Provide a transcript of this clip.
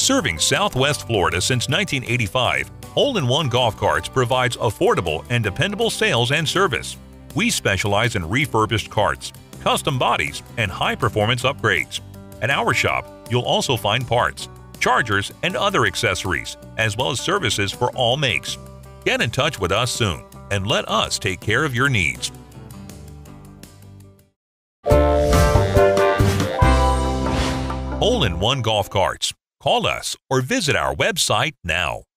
Serving Southwest Florida since 1985, Hole-in-One Golf Carts provides affordable and dependable sales and service. We specialize in refurbished carts, custom bodies, and high-performance upgrades. At our shop, you'll also find parts, chargers, and other accessories, as well as services for all makes. Get in touch with us soon and let us take care of your needs. Hole-in-One Golf Carts. Call us or visit our website now.